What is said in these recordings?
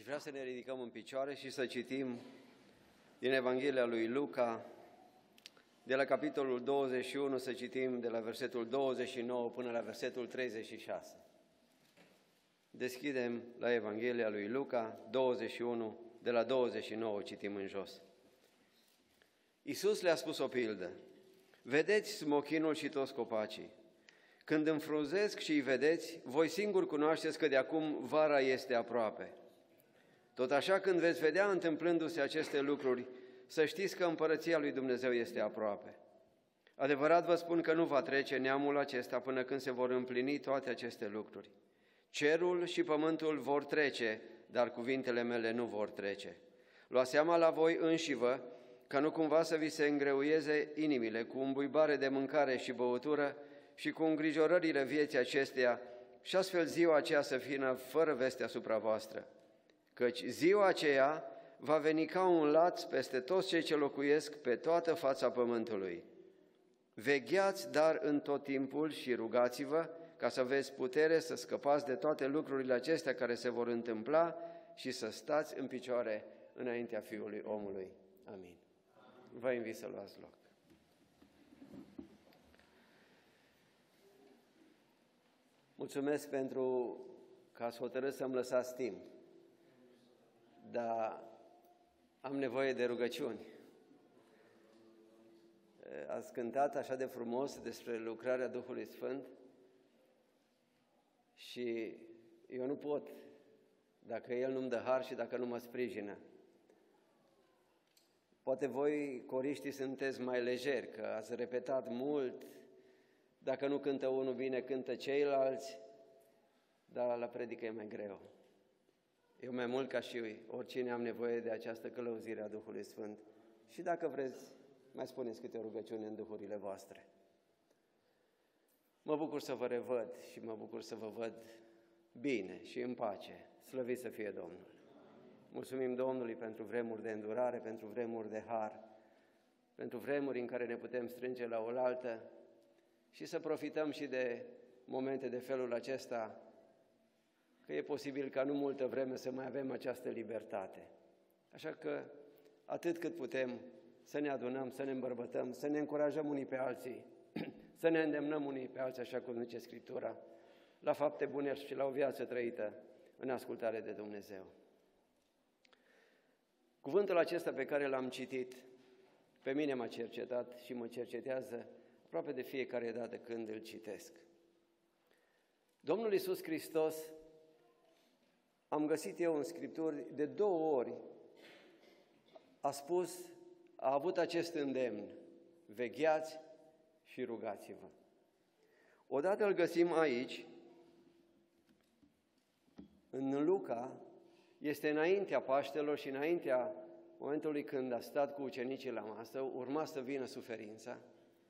vrea să ne ridicăm în picioare și să citim din Evanghelia lui Luca, de la capitolul 21, să citim de la versetul 29 până la versetul 36. Deschidem la Evanghelia lui Luca 21, de la 29 citim în jos. Iisus le-a spus o pildă: vedeți smochinul și toți copacii. Când înfrunzesc și îi vedeți, voi singuri cunoașteți că de acum vara este aproape. Tot așa, când veți vedea întâmplându-se aceste lucruri, să știți că împărăția lui Dumnezeu este aproape. Adevărat vă spun că nu va trece neamul acesta până când se vor împlini toate aceste lucruri. Cerul și pământul vor trece, dar cuvintele mele nu vor trece. Luați seama la voi înșivă, ca nu cumva să vi se îngreuieze inimile cu îmbuibare de mâncare și băutură și cu îngrijorările vieții acesteia, și astfel ziua aceea să fie fără veste asupra voastră. Căci ziua aceea va veni ca un laț peste toți cei ce locuiesc pe toată fața pământului. Vegheați, dar în tot timpul și rugați-vă, ca să aveți putere să scăpați de toate lucrurile acestea care se vor întâmpla și să stați în picioare înaintea Fiului Omului. Amin. Vă invit să luați loc. Mulțumesc pentru că ați hotărât să-mi lăsați timp, dar am nevoie de rugăciuni. Ați cântat așa de frumos despre lucrarea Duhului Sfânt și eu nu pot dacă El nu-mi dă har și dacă nu mă sprijină. Poate voi, coriștii, sunteți mai lejeri, că ați repetat mult, dacă nu cântă unul bine, cântă ceilalți, dar la predică e mai greu. Eu mai mult ca și oricine am nevoie de această călăuzire a Duhului Sfânt. Și dacă vreți, mai spuneți câte o rugăciune în duhurile voastre. Mă bucur să vă revăd și mă bucur să vă văd bine și în pace. Slăvit să fie Domnul! Mulțumim Domnului pentru vremuri de îndurare, pentru vremuri de har, pentru vremuri în care ne putem strânge la oaltă și să profităm și de momente de felul acesta, că e posibil ca nu multă vreme să mai avem această libertate. Așa că, atât cât putem, să ne adunăm, să ne îmbărbătăm, să ne încurajăm unii pe alții, să ne îndemnăm unii pe alții, așa cum zice Scriptura, la fapte bune și la o viață trăită în ascultare de Dumnezeu. Cuvântul acesta pe care l-am citit, pe mine m-a cercetat și mă cercetează aproape de fiecare dată când îl citesc. Domnul Iisus Hristos, am găsit eu în Scripturi, de 2 ori a avut acest îndemn: vegheați și rugați-vă. Odată îl găsim aici, în Luca, este înaintea Paștelor și înaintea momentului când a stat cu ucenicii la masă, urma să vină suferința.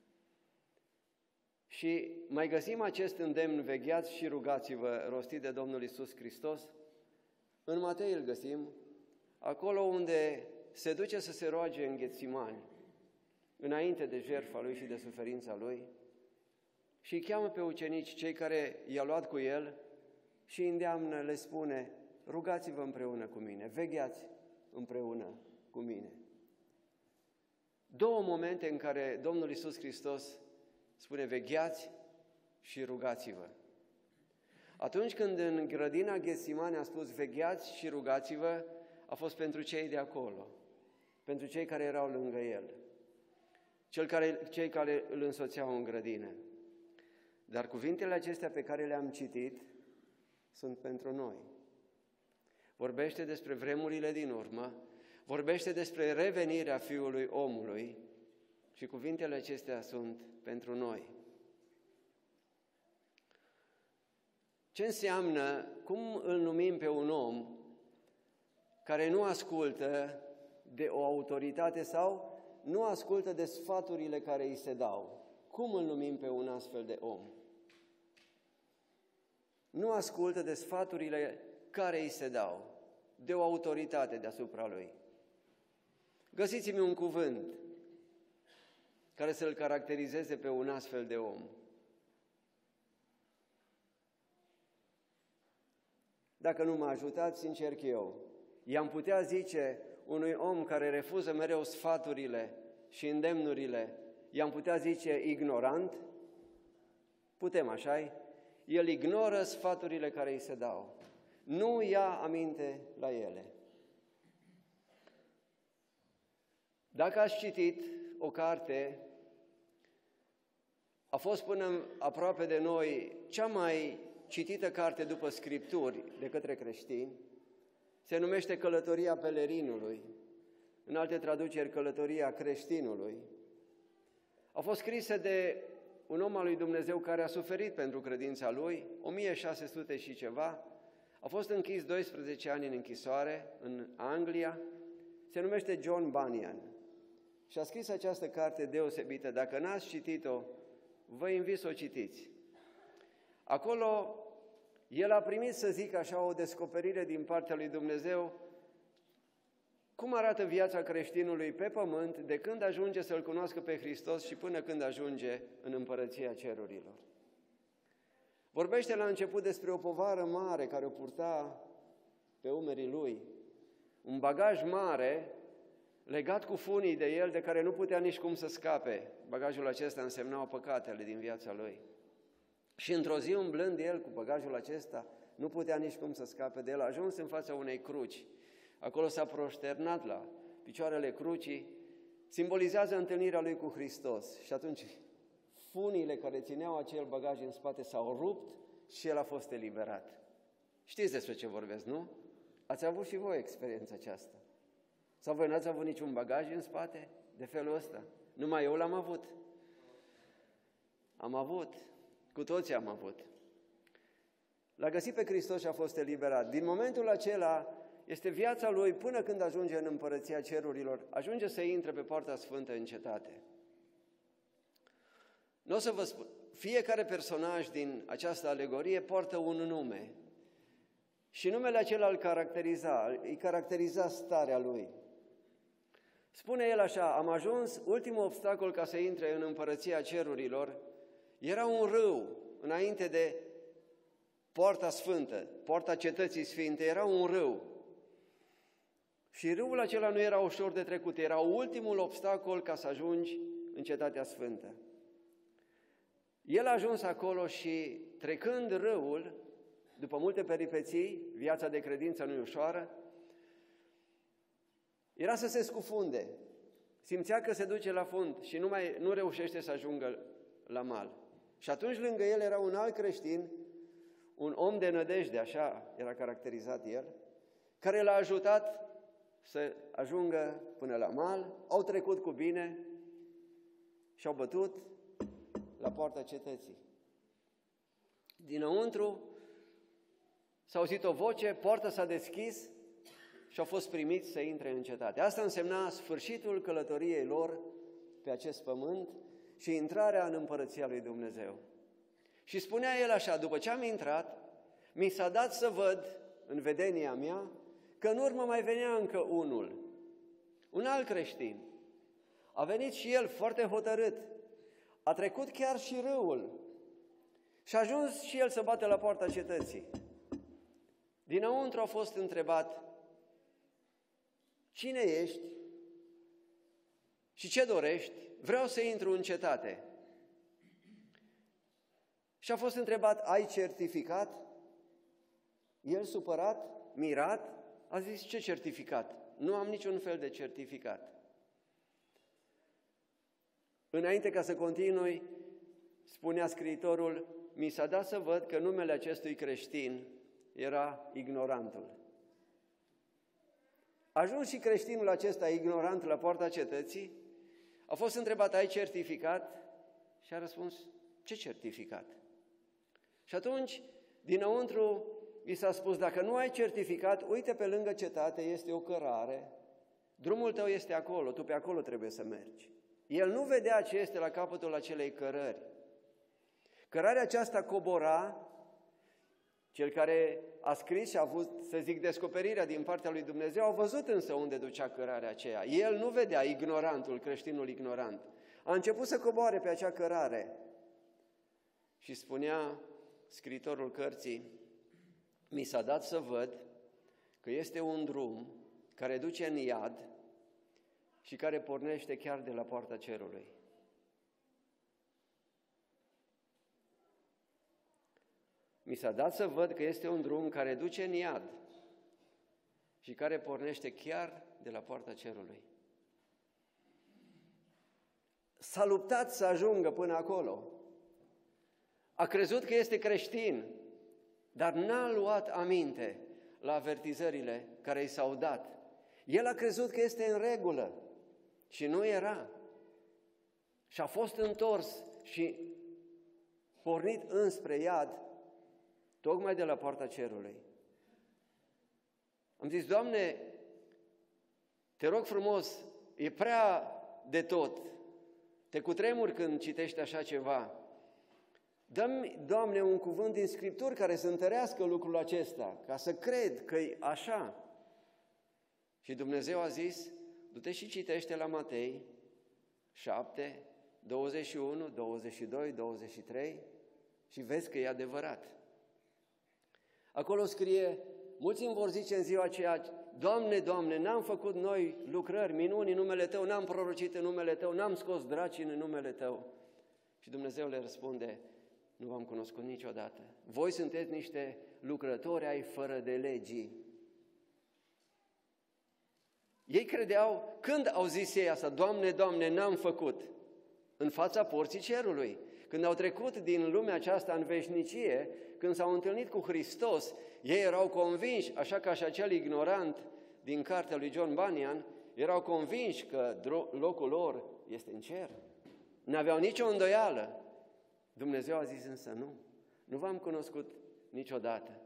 Și mai găsim acest îndemn: vegheați și rugați-vă, rostit de Domnul Iisus Hristos. În Matei îl găsim, acolo unde se duce să se roage în Ghetsimani, înainte de jertfa Lui și de suferința Lui, și îi cheamă pe ucenici, cei care i-au luat cu El, și îndeamnă, le spune: rugați-vă împreună cu mine, vegheați împreună cu mine. 2 momente în care Domnul Iisus Hristos spune: vegheați și rugați-vă. Atunci când în grădina Ghetsimani a spus vegheați și rugați-vă, a fost pentru cei de acolo, pentru cei care erau lângă El, cei care îl însoțeau în grădină. Dar cuvintele acestea pe care le-am citit sunt pentru noi. Vorbește despre vremurile din urmă, vorbește despre revenirea Fiului Omului și cuvintele acestea sunt pentru noi. Ce înseamnă, cum îl numim pe un om care nu ascultă de o autoritate sau nu ascultă de sfaturile care îi se dau? Cum îl numim pe un astfel de om? Nu ascultă de sfaturile care îi se dau, de o autoritate deasupra lui. Găsiți-mi un cuvânt care să-l caracterizeze pe un astfel de om. Dacă nu mă ajutați, încerc eu. I-am putea zice unui om care refuză mereu sfaturile și îndemnurile, i-am putea zice ignorant? Putem, așa-i? El ignoră sfaturile care îi se dau. Nu ia aminte la ele. Dacă ați citit o carte, a fost până aproape de noi cea mai citită carte după Scripturi de către creștini, se numește Călătoria Pelerinului, în alte traduceri Călătoria Creștinului. A fost scrisă de un om al lui Dumnezeu care a suferit pentru credința lui, 1600 și ceva, a fost închis 12 ani în închisoare în Anglia, se numește John Bunyan și a scris această carte deosebită. Dacă n-ați citit-o, vă invit să o citiți. Acolo el a primit, să zic așa, o descoperire din partea lui Dumnezeu cum arată viața creștinului pe pământ de când ajunge să-L cunoască pe Hristos și până când ajunge în împărăția cerurilor. Vorbește la început despre o povară mare care o purta pe umerii lui, un bagaj mare legat cu funii de el, de care nu putea nici cum să scape. Bagajul acesta însemnau păcatele din viața lui. Și într-o zi, umblând el cu bagajul acesta, nu putea nici cum să scape de el, a ajuns în fața unei cruci. Acolo s-a proșternat la picioarele crucii, simbolizează întâlnirea lui cu Hristos. Și atunci funile care țineau acel bagaj în spate s-au rupt și el a fost eliberat. Știți despre ce vorbesc, nu? Ați avut și voi experiența aceasta. Sau voi n-ați avut niciun bagaj în spate de felul ăsta? Numai eu l-am avut. Am avut. Cu toții am avut. L-a găsit pe Hristos și a fost eliberat. Din momentul acela este viața lui până când ajunge în împărăția cerurilor, ajunge să intre pe poarta sfântă în cetate. Nu o să vă spun, fiecare personaj din această alegorie poartă un nume și numele acela îi caracteriza starea lui. Spune el așa: am ajuns, ultimul obstacol ca să intre în împărăția cerurilor, era un râu înainte de poarta sfântă, poarta cetății sfinte, era un râu. Și râul acela nu era ușor de trecut, era ultimul obstacol ca să ajungi în cetatea sfântă. El a ajuns acolo și, trecând râul, după multe peripeții, viața de credință nu-i ușoară, era să se scufunde. Simțea că se duce la fund și nu reușește să ajungă la mal. Și atunci lângă el era un alt creștin, un om de nădejde, așa era caracterizat el, care l-a ajutat să ajungă până la mal, au trecut cu bine și au bătut la poarta cetății. Dinăuntru s-a auzit o voce, poarta s-a deschis și au fost primiți să intre în cetate. Asta însemna sfârșitul călătoriei lor pe acest pământ și intrarea în împărăția lui Dumnezeu. Și spunea el așa: după ce am intrat, mi s-a dat să văd în vedenia mea că în urmă mai venea încă unul, un alt creștin. A venit și el foarte hotărât, a trecut chiar și râul și a ajuns și el să bată la poarta cetății. Dinăuntru a fost întrebat: cine ești și ce dorești? Vreau să intru în cetate. Și a fost întrebat: ai certificat? El, supărat, mirat, a zis: ce certificat? Nu am niciun fel de certificat. Înainte ca să continui, spunea scriitorul: mi s-a dat să văd că numele acestui creștin era Ignorantul. A ajuns și creștinul acesta ignorant la poarta cetății, a fost întrebat: ai certificat? Și a răspuns: ce certificat? Și atunci, dinăuntru, i s-a spus: dacă nu ai certificat, uite, pe lângă cetate este o cărare, drumul tău este acolo, tu pe acolo trebuie să mergi. El nu vedea ce este la capătul acelei cărări. Cărarea aceasta cobora, cel care a scris și a avut, să zic, descoperirea din partea lui Dumnezeu, a văzut însă unde ducea cărarea aceea. El nu vedea, ignorantul, creștinul ignorant. A început să coboare pe acea cărare și spunea scriitorul cărții: mi s-a dat să văd că este un drum care duce în iad și care pornește chiar de la poarta cerului. Mi s-a dat să văd că este un drum care duce în iad și care pornește chiar de la poarta cerului. S-a luptat să ajungă până acolo. A crezut că este creștin, dar n-a luat aminte la avertizările care i s-au dat. El a crezut că este în regulă și nu era. Și a fost întors și pornit înspre iad, tocmai de la poarta cerului. Am zis, Doamne, te rog frumos, e prea de tot. Te cutremuri când citești așa ceva. Dă-mi, Doamne, un cuvânt din Scripturi care să întărească lucrul acesta, ca să cred că e așa. Și Dumnezeu a zis, du-te și citește la Matei 7, 21, 22, 23 și vezi că e adevărat. Acolo scrie, mulți îmi vor zice în ziua aceea, Doamne, Doamne, n-am făcut noi lucrări, minuni în numele Tău, n-am prorocit în numele Tău, n-am scos dracii în numele Tău. Și Dumnezeu le răspunde, nu v-am cunoscut niciodată. Voi sunteți niște lucrători ai fără de legii. Ei credeau, când au zis ei asta, Doamne, Doamne, n-am făcut? În fața porții cerului. Când au trecut din lumea aceasta în veșnicie, când s-au întâlnit cu Hristos, ei erau convinși, așa ca și acel ignorant din cartea lui John Bunyan, erau convinși că locul lor este în cer. N-aveau nicio îndoială. Dumnezeu a zis însă nu v-am cunoscut niciodată.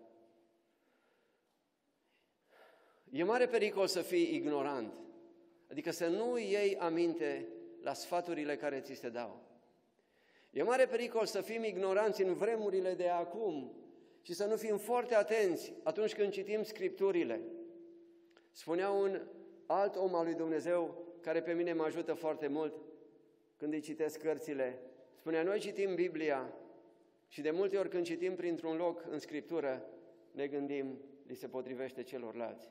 E mare pericol să fii ignorant, adică să nu iei aminte la sfaturile care ți se dau. E mare pericol să fim ignoranți în vremurile de acum și să nu fim foarte atenți atunci când citim Scripturile. Spunea un alt om al lui Dumnezeu, care pe mine mă ajută foarte mult când îi citesc cărțile, spunea, noi citim Biblia și de multe ori când citim printr-un loc în Scriptură, ne gândim, li se potrivește celorlalți.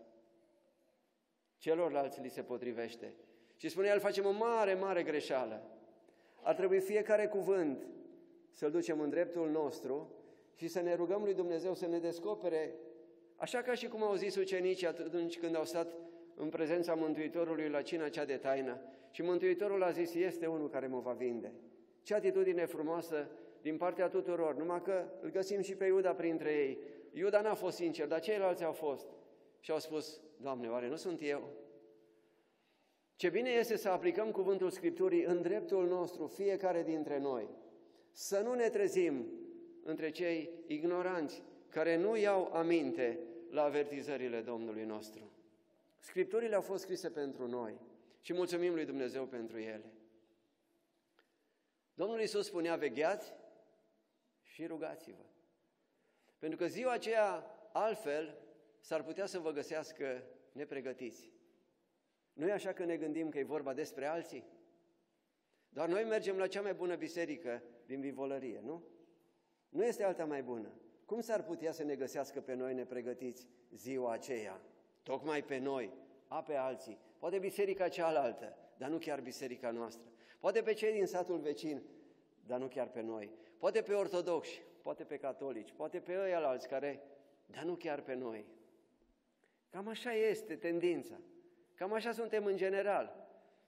Celorlalți li se potrivește. Și spunea, el facem o mare, mare greșeală. Ar trebui fiecare cuvânt să-l ducem în dreptul nostru și să ne rugăm lui Dumnezeu să ne descopere, așa ca și cum au zis ucenicii atunci când au stat în prezența Mântuitorului la cina cea de taină și Mântuitorul a zis, este unul care mă va vinde. Ce atitudine frumoasă din partea tuturor, numai că îl găsim și pe Iuda printre ei. Iuda n-a fost sincer, dar ceilalți au fost. Și au spus, Doamne, oare nu sunt eu? Ce bine este să aplicăm cuvântul Scripturii în dreptul nostru, fiecare dintre noi. Să nu ne trezim între cei ignoranți care nu iau aminte la avertizările Domnului nostru. Scripturile au fost scrise pentru noi și mulțumim lui Dumnezeu pentru ele. Domnul Iisus spunea, vegheați și rugați-vă. Pentru că ziua aceea, altfel, s-ar putea să vă găsească nepregătiți. Nu e așa că ne gândim că e vorba despre alții? Doar noi mergem la cea mai bună biserică din Vivolărie, nu? Nu este alta mai bună. Cum s-ar putea să ne găsească pe noi nepregătiți ziua aceea? Tocmai pe noi, pe alții. Poate biserica cealaltă, dar nu chiar biserica noastră. Poate pe cei din satul vecin, dar nu chiar pe noi. Poate pe ortodoxi, poate pe catolici, poate pe ăia alți care, dar nu chiar pe noi. Cam așa este tendința. Cam așa suntem în general.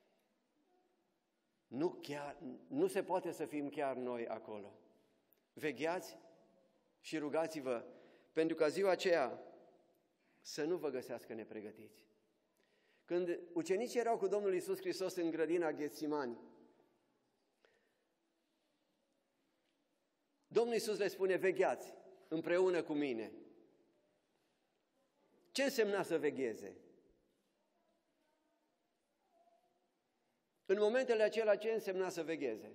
Nu se poate să fim chiar noi acolo. Vegheați și rugați-vă pentru ca ziua aceea să nu vă găsească nepregătiți. Când ucenicii erau cu Domnul Iisus Hristos în grădina Ghetsimani, Domnul Iisus le spune, vegheați împreună cu mine. Ce însemna să vegheze? În momentele acelea, ce însemna să vegheze?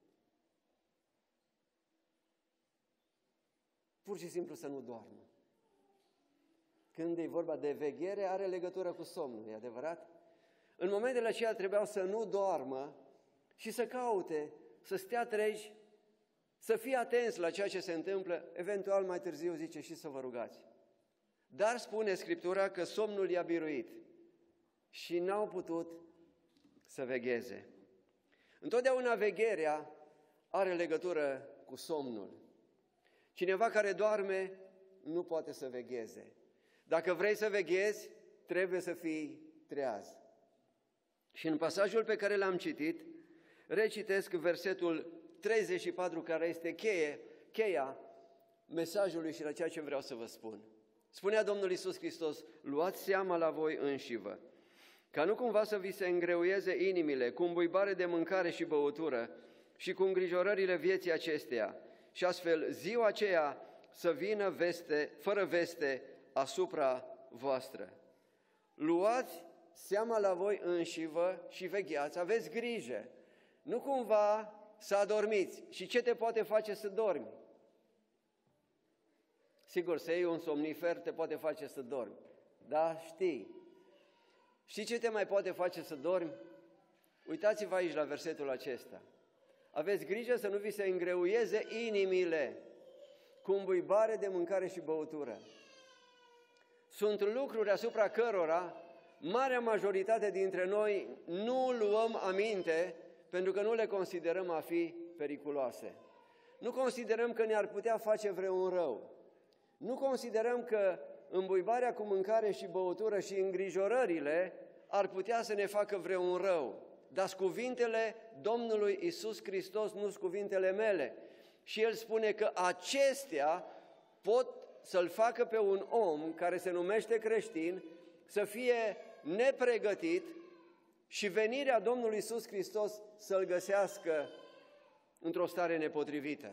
Pur și simplu să nu doarmă. Când e vorba de veghere, are legătură cu somnul, e adevărat? În momentele acelea trebuiau să nu doarmă și să caute, să stea treji, să fie atenți la ceea ce se întâmplă, eventual mai târziu zice și să vă rugați. Dar spune Scriptura că somnul i-a biruit. și n-au putut să vegheze. Întotdeauna vegherea are legătură cu somnul. Cineva care doarme nu poate să vegheze. Dacă vrei să veghezi, trebuie să fii treaz. Și în pasajul pe care l-am citit, recitesc versetul 34, care este cheia mesajului și la ceea ce vreau să vă spun. Spunea Domnul Iisus Hristos: luați seama la voi înșivă, ca nu cumva să vi se îngreuieze inimile cu îmbuibare de mâncare și băutură și cu îngrijorările vieții acesteia, și astfel ziua aceea să vină fără veste asupra voastră. Luați seama la voi înșivă și vegheați, aveți grijă, nu cumva să adormiți. Și ce te poate face să dormi? Sigur, să iei un somnifer te poate face să dormi, da, știi. Știi ce te mai poate face să dormi? Uitați-vă aici la versetul acesta. Aveți grijă să nu vi se îngreuieze inimile cu îmbuibare de mâncare și băutură. Sunt lucruri asupra cărora marea majoritate dintre noi nu luăm aminte pentru că nu le considerăm a fi periculoase. Nu considerăm că ne-ar putea face vreun rău. Nu considerăm că îmbuibarea cu mâncare și băutură și îngrijorările ar putea să ne facă vreun rău. Dar cuvintele Domnului Iisus Hristos nu sunt cuvintele mele. Și El spune că acestea pot să-l facă pe un om care se numește creștin să fie nepregătit și venirea Domnului Iisus Hristos să-l găsească într-o stare nepotrivită.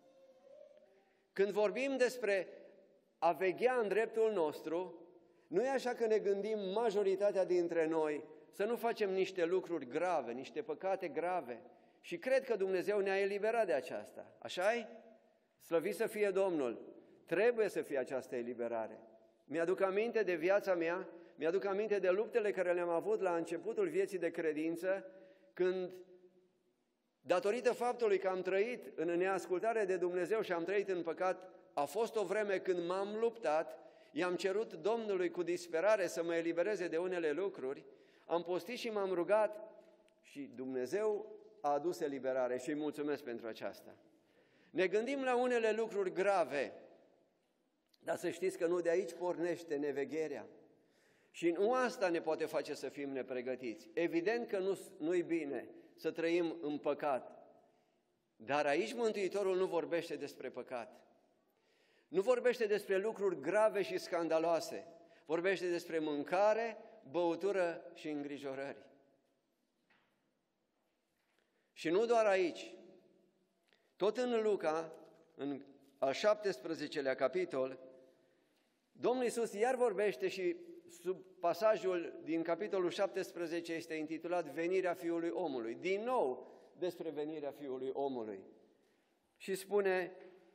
Când vorbim despre a veghea în dreptul nostru, nu e așa că ne gândim majoritatea dintre noi să nu facem niște lucruri grave, niște păcate grave. Și cred că Dumnezeu ne-a eliberat de aceasta. Așa-i? Slăvit să fie Domnul! Trebuie să fie această eliberare. Mi-aduc aminte de viața mea, mi-aduc aminte de luptele care le-am avut la începutul vieții de credință, când, datorită faptului că am trăit în neascultare de Dumnezeu și am trăit în păcat, a fost o vreme când m-am luptat, i-am cerut Domnului cu disperare să mă elibereze de unele lucruri, am postit și m-am rugat și Dumnezeu a adus eliberare și îi mulțumesc pentru aceasta. Ne gândim la unele lucruri grave, dar să știți că nu de aici pornește nevegherea. Și nu asta ne poate face să fim nepregătiți. Evident că nu-i bine să trăim în păcat, dar aici Mântuitorul nu vorbește despre păcat. Nu vorbește despre lucruri grave și scandaloase. Vorbește despre mâncare, băutură și îngrijorări. Și nu doar aici. Tot în Luca, în al 17-lea capitol, Domnul Iisus iar vorbește și sub pasajul din capitolul 17 este intitulat Venirea Fiului Omului. Din nou despre venirea Fiului Omului. Și spune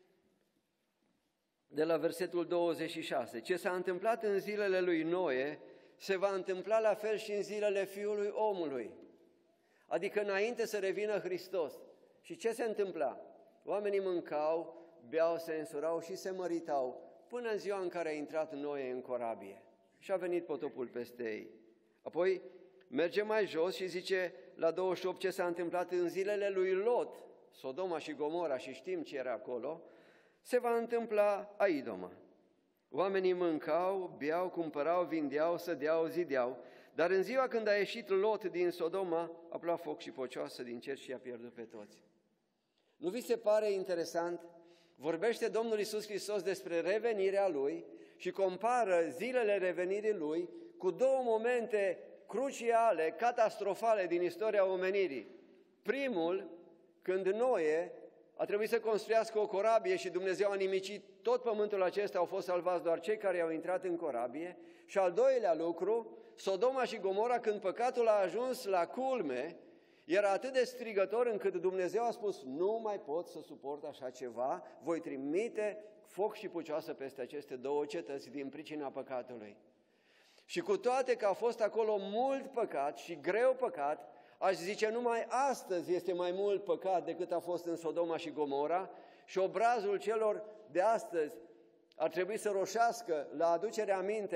de la versetul 26, ce s-a întâmplat în zilele lui Noe, se va întâmpla la fel și în zilele Fiului Omului. Adică înainte să revină Hristos. Și ce se întâmpla? Oamenii mâncau, beau, se însurau și se măritau, până în ziua în care a intrat Noe în corabie și a venit potopul peste ei. Apoi merge mai jos și zice la 28 ce s-a întâmplat în zilele lui Lot, Sodoma și Gomora, și știm ce era acolo, se va întâmpla Aidoma. Oamenii mâncau, beau, cumpărau, vindeau, sădeau, zideau, dar în ziua când a ieșit Lot din Sodoma, a plouat foc și pocioasă din cer și i-a pierdut pe toți. Nu vi se pare interesant? Vorbește Domnul Iisus Hristos despre revenirea Lui și compară zilele revenirii Lui cu două momente cruciale, catastrofale din istoria omenirii. Primul, când Noe a trebuit să construiască o corabie și Dumnezeu a nimicit tot pământul acesta, au fost salvați doar cei care au intrat în corabie. Și al doilea lucru, Sodoma și Gomora, când păcatul a ajuns la culme, era atât de strigător încât Dumnezeu a spus, nu mai pot să suport așa ceva, voi trimite foc și pucioasă peste aceste două cetăți din pricina păcatului. Și cu toate că a fost acolo mult păcat și greu păcat, aș zice numai astăzi este mai mult păcat decât a fost în Sodoma și Gomora și obrazul celor de astăzi ar trebui să roșească la aducerea aminte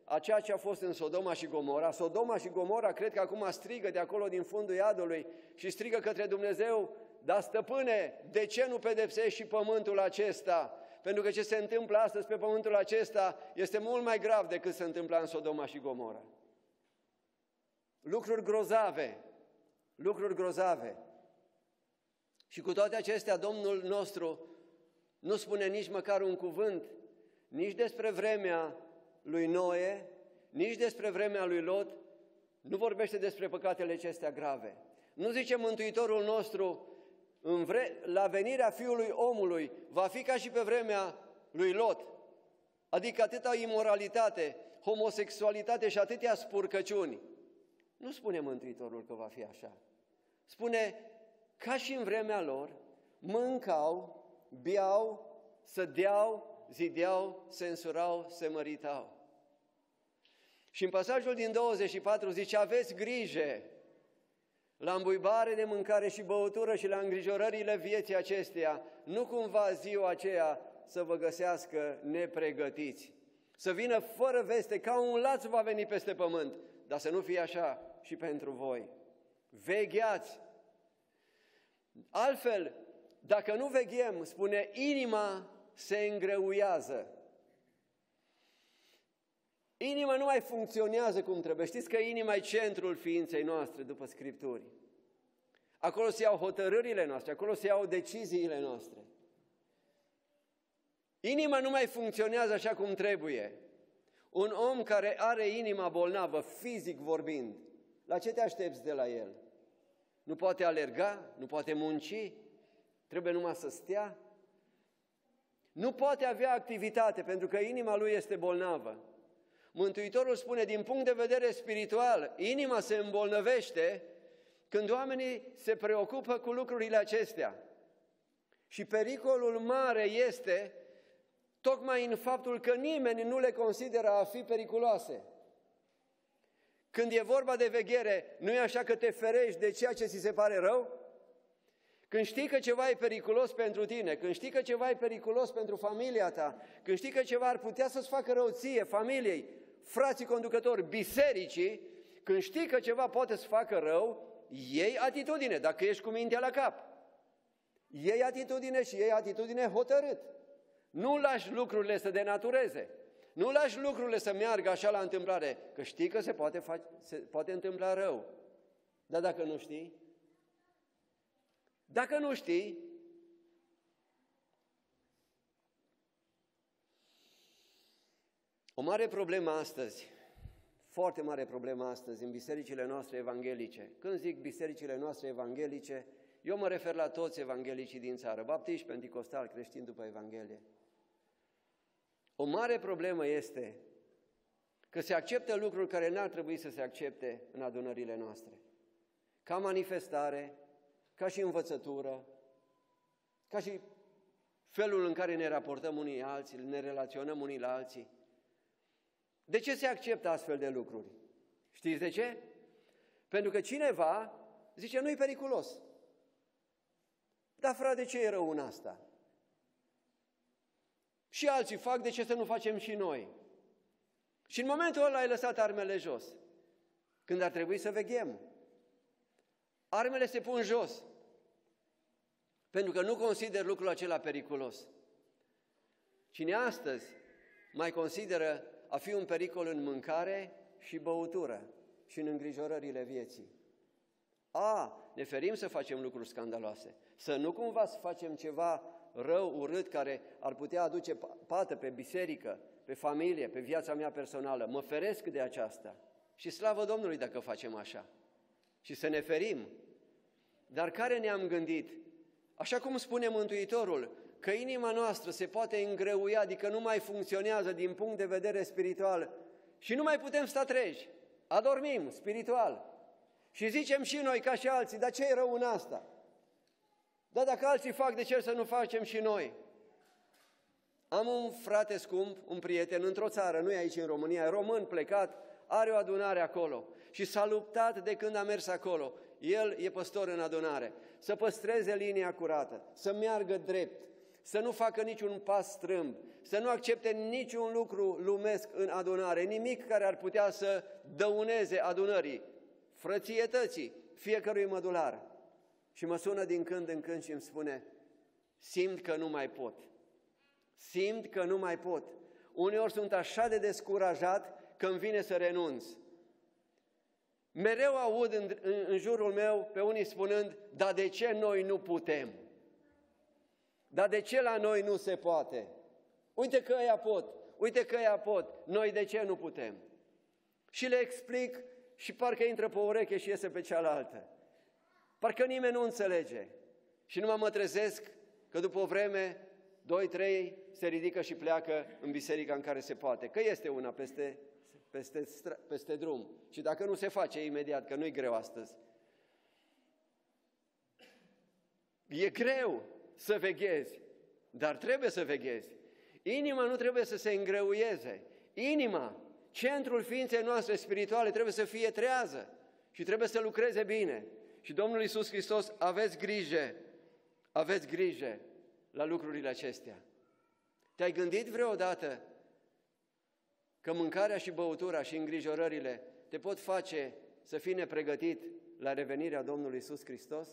a ceea ce a fost în Sodoma și Gomora. Sodoma și Gomora cred că acum strigă de acolo din fundul iadului și strigă către Dumnezeu: dar stăpâne, de ce nu pedepsești și pământul acesta? Pentru că ce se întâmplă astăzi pe pământul acesta este mult mai grav decât se întâmpla în Sodoma și Gomora. Lucruri grozave, lucruri grozave. Și cu toate acestea, Domnul nostru nu spune nici măcar un cuvânt, nici despre vremea lui Noe, nici despre vremea lui Lot, nu vorbește despre păcatele acestea grave. Nu zice Mântuitorul nostru: la venirea Fiului Omului va fi ca și pe vremea lui Lot, adică atâta imoralitate, homosexualitate și atâtea spurcăciuni. Nu spune Mântuitorul că va fi așa. Spune: ca și în vremea lor, mâncau, beau, sădeau, zideau, se însurau, se măritau. Și în pasajul din 24 zice: aveți grijă la îmbuibare de mâncare și băutură și la îngrijorările vieții acesteia, nu cumva ziua aceea să vă găsească nepregătiți, să vină fără veste, ca un laț va veni peste pământ, dar să nu fie așa și pentru voi. Vegheați! Altfel, dacă nu veghem, spune, inima se îngreuiază. Inima nu mai funcționează cum trebuie. Știți că inima e centrul ființei noastre, după Scripturi. Acolo se iau hotărârile noastre, acolo se iau deciziile noastre. Inima nu mai funcționează așa cum trebuie. Un om care are inima bolnavă, fizic vorbind, la ce te aștepți de la el? Nu poate alerga, nu poate munci, trebuie numai să stea. Nu poate avea activitate pentru că inima lui este bolnavă. Mântuitorul spune, din punct de vedere spiritual, inima se îmbolnăvește când oamenii se preocupă cu lucrurile acestea. Și pericolul mare este tocmai în faptul că nimeni nu le consideră a fi periculoase. Când e vorba de veghere, nu e așa că te ferești de ceea ce ți se pare rău? Când știi că ceva e periculos pentru tine, când știi că ceva e periculos pentru familia ta, când știi că ceva ar putea să-ți facă rău ție, familiei, frații conducători, bisericii, când știi că ceva poate să facă rău, iei atitudine, dacă ești cu mintea la cap. Iei atitudine și iei atitudine hotărât. Nu lași lucrurile să denatureze. Nu lași lucrurile să meargă așa la întâmplare, că știi că se poate întâmpla rău. Dar dacă nu știi? Dacă nu știi, o mare problemă astăzi, foarte mare problemă astăzi în bisericile noastre evanghelice. Când zic bisericile noastre evanghelice, eu mă refer la toți evanghelicii din țară, baptiști, penticostali, creștini după Evanghelie. O mare problemă este că se acceptă lucruri care n-ar trebui să se accepte în adunările noastre. Ca manifestare, ca și învățătură, ca și felul în care ne raportăm unii alții, ne relaționăm unii la alții. De ce se acceptă astfel de lucruri? Știți de ce? Pentru că cineva zice, nu-i periculos. Dar frate, de ce e rău în asta? Și alții fac, de ce să nu facem și noi? Și în momentul ăla ai lăsat armele jos, când ar trebui să veghem. Armele se pun jos, pentru că nu consider lucrul acela periculos. Cine astăzi mai consideră a fi un pericol în mâncare și băutură și în îngrijorările vieții. Ne ferim să facem lucruri scandaloase, să nu cumva să facem ceva rău, urât, care ar putea aduce pată pe biserică, pe familie, pe viața mea personală. Mă feresc de aceasta și slavă Domnului dacă facem așa. Și să ne ferim. Dar care ne-am gândit? Așa cum spune Mântuitorul, că inima noastră se poate îngreuia, adică nu mai funcționează din punct de vedere spiritual și nu mai putem sta treji, adormim spiritual. Și zicem și noi ca și alții, dar ce e rău în asta? Dar dacă alții fac, de ce să nu facem și noi? Am un frate scump, un prieten într-o țară, nu e aici în România, e român plecat, are o adunare acolo și s-a luptat de când a mers acolo. El e păstor în adunare, să păstreze linia curată, să meargă drept, să nu facă niciun pas strâmb, să nu accepte niciun lucru lumesc în adunare, nimic care ar putea să dăuneze adunării, frățietății fiecărui mădular. Și mă sună din când în când și îmi spune, simt că nu mai pot, simt că nu mai pot. Uneori sunt așa de descurajat că îmi vine să renunț. Mereu aud în jurul meu pe unii spunând, dar de ce noi nu putem? Dar de ce la noi nu se poate? Uite că ăia pot, uite că ăia pot, noi de ce nu putem? Și le explic și parcă intră pe o ureche și iese pe cealaltă. Parcă nimeni nu înțelege. Și numai mă trezesc că după o vreme, 2-3 se ridică și pleacă în biserica în care se poate. Că este una peste drum. Și dacă nu se face imediat, că nu-i greu astăzi. E greu să veghezi, dar trebuie să veghezi. Inima nu trebuie să se îngreuieze. Inima, centrul ființei noastre spirituale, trebuie să fie trează și trebuie să lucreze bine. Și Domnul Iisus Hristos, aveți grijă la lucrurile acestea. Te-ai gândit vreodată că mâncarea și băutura și îngrijorările te pot face să fii nepregătit la revenirea Domnului Iisus Hristos?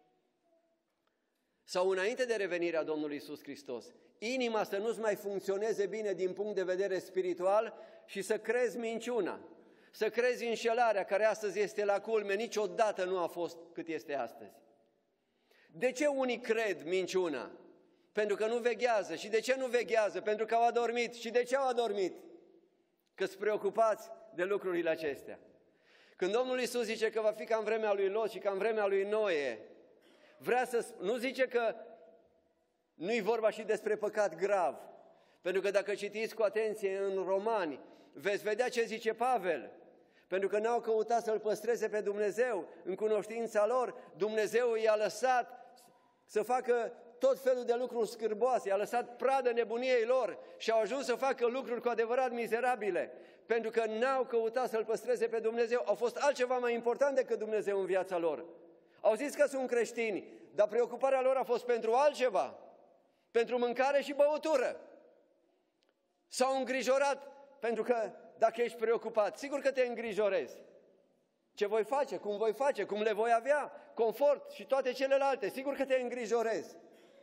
Sau înainte de revenirea Domnului Iisus Hristos, inima să nu-ți mai funcționeze bine din punct de vedere spiritual și să crezi minciuna, să crezi înșelarea care astăzi este la culme, niciodată nu a fost cât este astăzi. De ce unii cred minciuna? Pentru că nu veghează. Și de ce nu veghează? Pentru că au adormit. Și de ce au adormit? Că sunt preocupați de lucrurile acestea. Când Domnul Iisus zice că va fi ca în vremea lui Lot și ca în vremea lui Noe, nu zice că nu-i vorba și despre păcat grav. Pentru că dacă citiți cu atenție în Romani, veți vedea ce zice Pavel. Pentru că n-au căutat să-L păstreze pe Dumnezeu în cunoștința lor, Dumnezeu i-a lăsat să facă tot felul de lucruri scârboase, i-a lăsat pradă nebuniei lor și au ajuns să facă lucruri cu adevărat mizerabile. Pentru că n-au căutat să-L păstreze pe Dumnezeu, au fost altceva mai important decât Dumnezeu în viața lor. Au zis că sunt creștini, dar preocuparea lor a fost pentru altceva, pentru mâncare și băutură. S-au îngrijorat pentru că dacă ești preocupat, sigur că te îngrijorezi. Ce voi face, cum le voi avea, confort și toate celelalte, sigur că te îngrijorezi.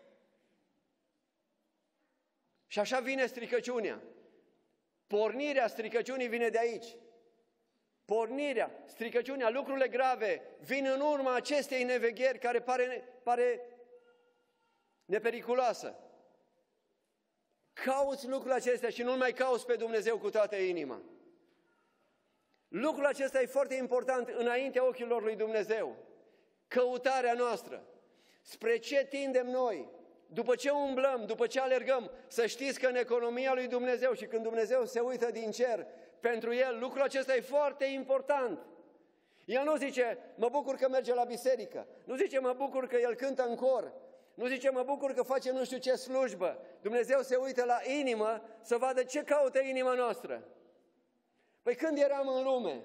Și așa vine stricăciunea. Pornirea stricăciunii vine de aici. Pornirea, stricăciunea, lucrurile grave vin în urma acestei nevegheri care pare nepericuloasă. Cauți lucrurile acestea și nu-L mai cauți pe Dumnezeu cu toată inima. Lucrul acesta e foarte important înaintea ochilor lui Dumnezeu. Căutarea noastră. Spre ce tindem noi? După ce umblăm, după ce alergăm, să știți că în economia lui Dumnezeu și când Dumnezeu se uită din cer, pentru El lucrul acesta e foarte important. El nu zice, mă bucur că merge la biserică, nu zice, mă bucur că El cântă în cor, nu zice, mă bucur că face nu știu ce slujbă. Dumnezeu se uită la inimă să vadă ce caută inima noastră. Păi când eram în lume,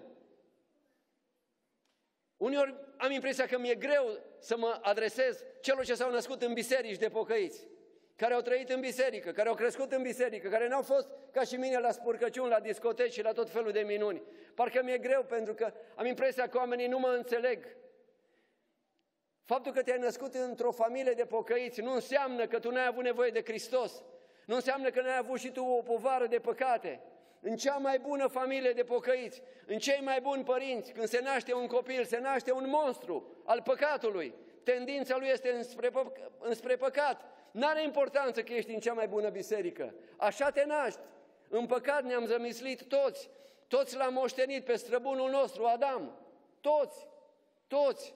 uneori am impresia că mi-e greu să mă adresez celor ce s-au născut în biserici de pocăiți, care au trăit în biserică, care au crescut în biserică, care n-au fost ca și mine la spurcăciuni, la discoteci și la tot felul de minuni. Parcă mi-e greu pentru că am impresia că oamenii nu mă înțeleg. Faptul că te-ai născut într-o familie de pocăiți nu înseamnă că tu n-ai avut nevoie de Hristos. Nu înseamnă că n-ai avut și tu o povară de păcate. În cea mai bună familie de pocăiți, în cei mai buni părinți, când se naște un copil, se naște un monstru al păcatului. Tendința lui este înspre păcat. N-are importanță că ești în cea mai bună biserică. Așa te naști. În păcat ne-am zămislit toți. Toți l-am moștenit pe străbunul nostru, Adam. Toți.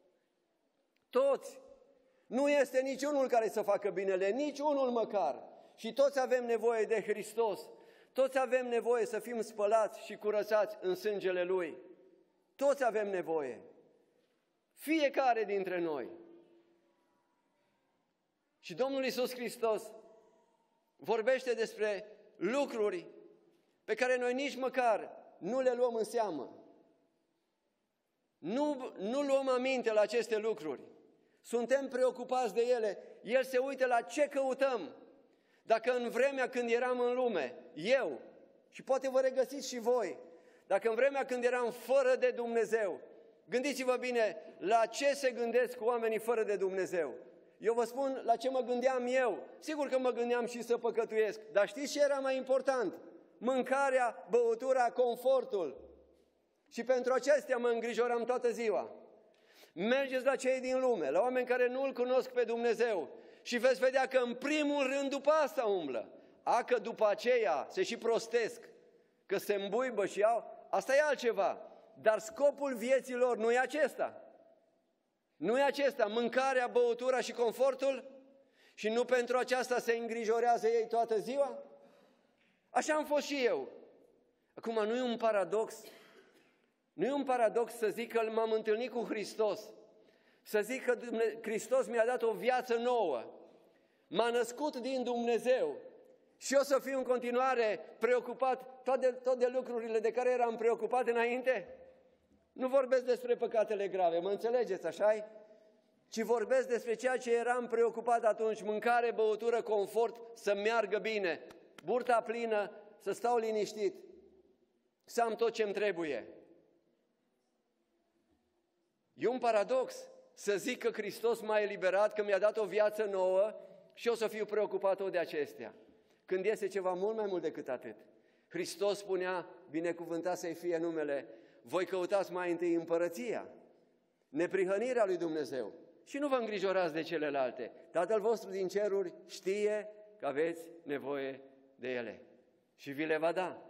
Nu este niciunul care să facă binele, niciunul măcar. Și toți avem nevoie de Hristos. Toți avem nevoie să fim spălați și curățați în sângele Lui. Toți avem nevoie. Fiecare dintre noi. Și Domnul Iisus Hristos vorbește despre lucruri pe care noi nici măcar nu le luăm în seamă. Nu luăm aminte la aceste lucruri. Suntem preocupați de ele El se uită la ce căutăm. Dacă în vremea când eram în lume, eu, și poate vă regăsiți și voi, dacă în vremea când eram fără de Dumnezeu, gândiți-vă bine la ce se gândesc oamenii fără de Dumnezeu. Eu vă spun la ce mă gândeam eu. Sigur că mă gândeam și să păcătuiesc, dar știți ce era mai important? Mâncarea, băutura, confortul. Și pentru acestea mă îngrijoram toată ziua. Mergeți la cei din lume, la oameni care nu-L cunosc pe Dumnezeu și veți vedea că în primul rând după asta umblă. Că după aceea se și prostesc, că se îmbuibă și au, asta e altceva. Dar scopul vieții lor nu e acesta. Nu e acesta, mâncarea, băutura și confortul? Și nu pentru aceasta se îngrijorează ei toată ziua? Așa am fost și eu. Acum, nu e un paradox? Nu e un paradox să zic că m-am întâlnit cu Hristos, să zic că Hristos mi-a dat o viață nouă, m-a născut din Dumnezeu și eu să fiu în continuare preocupat tot de lucrurile de care eram preocupat înainte? Nu vorbesc despre păcatele grave, mă înțelegeți, așa-i? Ci vorbesc despre ceea ce eram preocupat atunci, mâncare, băutură, confort, să meargă bine, burta plină, să stau liniștit, să am tot ce-mi trebuie. E un paradox să zic că Hristos m-a eliberat, că mi-a dat o viață nouă și eu să fiu preocupat tot de acestea. Când este ceva mult mai mult decât atât. Hristos spunea, binecuvântat să-i fie numele, voi căutați mai întâi împărăția, neprihănirea lui Dumnezeu și nu vă îngrijorați de celelalte. Tatăl vostru din ceruri știe că aveți nevoie de ele și vi le va da.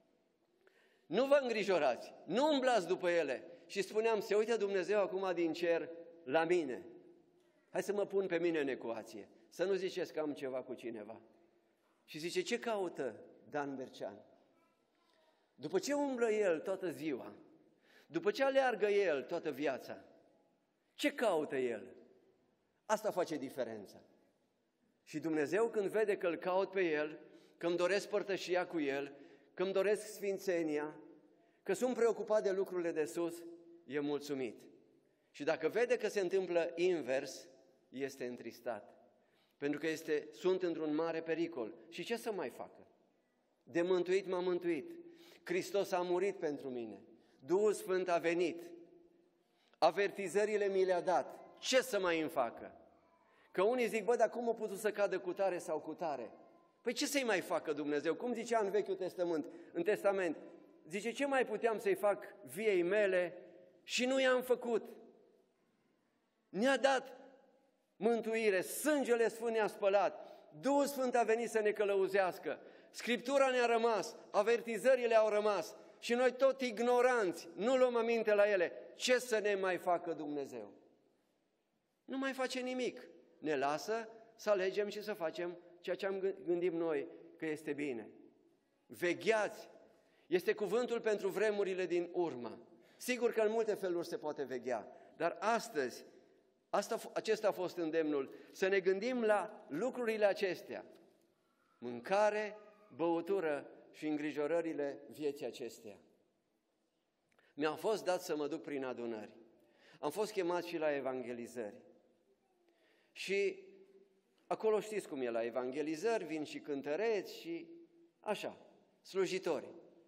Nu vă îngrijorați, nu umblați după ele. Și spuneam, se uită Dumnezeu acum din cer la mine. Hai să mă pun pe mine în ecuație, să nu ziceți că am ceva cu cineva. Și zice, ce caută Dan Bercean? După ce umblă el toată ziua, după ce aleargă el toată viața, ce caută el? Asta face diferența. Și Dumnezeu când vede că îl caut pe el, că îmi doresc părtășia cu el, că îmi doresc sfințenia, că sunt preocupat de lucrurile de sus, e mulțumit. Și dacă vede că se întâmplă invers, este întristat. Pentru că sunt într-un mare pericol. Și ce să mai facă? De mântuit m-a mântuit. Hristos a murit pentru mine. Duhul Sfânt a venit. Avertizările mi le-a dat. Ce să mai îmi facă? Că unii zic, dar cum a putut să cadă cu tare sau cu tare? Păi ce să-i mai facă Dumnezeu? Cum zicea în Vechiul Testament? Zice, ce mai puteam să-i fac viei mele și nu i-am făcut? Ne-a dat mântuire, sângele Sfânt ne-a spălat, Duhul Sfânt a venit să ne călăuzească, Scriptura ne-a rămas, avertizările au rămas și noi tot ignoranți, nu luăm aminte la ele. Ce să ne mai facă Dumnezeu? Nu mai face nimic. Ne lasă să alegem și să facem ceea ce am gândit noi că este bine. Vegheați! Este cuvântul pentru vremurile din urmă. Sigur că în multe feluri se poate veghea, dar astăzi, acesta a fost îndemnul, să ne gândim la lucrurile acestea. Mâncare, băutură și îngrijorările vieții acesteia. Mi-a fost dat să mă duc prin adunări. Am fost chemat și la evangelizări. Și acolo știți cum e la evangelizări, vin și cântăreți și așa, slujitori.